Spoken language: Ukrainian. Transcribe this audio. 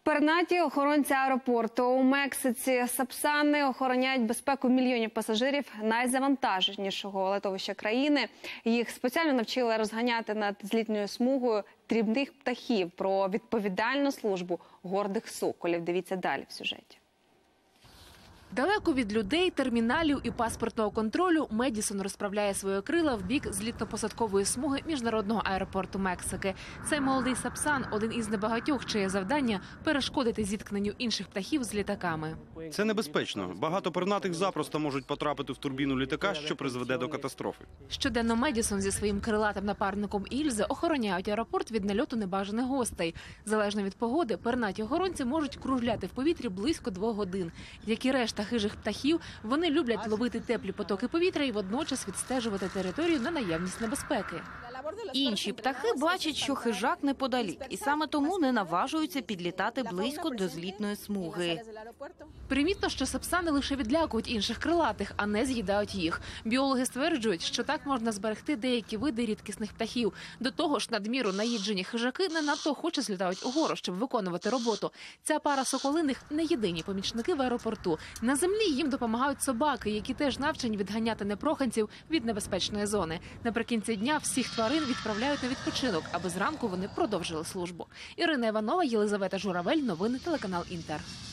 Пернаті охоронці аеропорту у Мексиці Сапсани охороняють безпеку мільйонів пасажирів найзавантаженішого литовища країни. Їх спеціально навчили розганяти над злітною смугою дрібних птахів. Про відповідальну службу гордих соколів дивіться далі в сюжеті. Далеко від людей, терміналів і паспортного контролю Медісон розправляє свої крила в бік злітно-посадкової смуги міжнародного аеропорту Мексики. Цей молодий Сапсан – один із небагатьох, чиє завдання – перешкодити зіткненню інших птахів з літаками. Це небезпечно. Багато пернатих запросто можуть потрапити в турбіну літака, що призведе до катастрофи. Щоденно Медісон зі своїм крилатим напарником Ільзе охороняють аеропорт від нальоту небажаних гостей. Залежно від погоди, пернаті охоронці можуть кружляти в повітрі близько 2 годин. Як і решта хижих птахів, вони люблять ловити теплі потоки повітря і водночас відстежувати територію на наявність небезпеки. Інші птахи бачать, що хижак неподалік, і саме тому не наважуються підлітати близько до злітної смуги. Примітно, що сапсани лише відлякують інших крилатих, а не з'їдають їх. Біологи стверджують, що так можна зберегти деякі види рідкісних птахів. До того ж, надміру наїджені хижаки не надто охоче злітають угору, щоб виконувати роботу. Ця пара соколиних – не єдині помічники в аеропорту. На землі їм допомагають собаки, які теж навчені відганяти непроханців від небезпечної зони. Наприкінці дня всіх тварин відправляють на відпочинок, аби зранку вони продовжили службу. Ірина Іванова, Єлизавета Журавель. Новини телеканал Інтер.